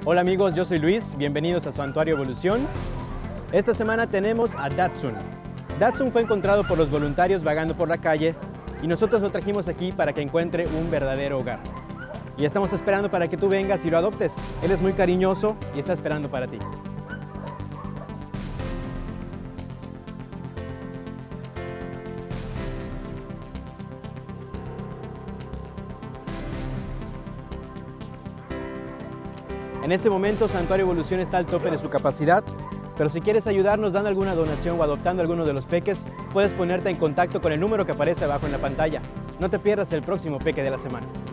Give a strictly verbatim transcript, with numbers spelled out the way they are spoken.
Hola amigos, yo soy Luis, bienvenidos a Santuario Evolución. Esta semana tenemos a Datsun. Datsun fue encontrado por los voluntarios vagando por la calle y nosotros lo trajimos aquí para que encuentre un verdadero hogar. Y estamos esperando para que tú vengas y lo adoptes. Él es muy cariñoso y está esperando para ti. En este momento, Santuario Evolución está al tope de su capacidad, pero si quieres ayudarnos dando alguna donación o adoptando alguno de los peques, puedes ponerte en contacto con el número que aparece abajo en la pantalla. No te pierdas el próximo Peque de la semana.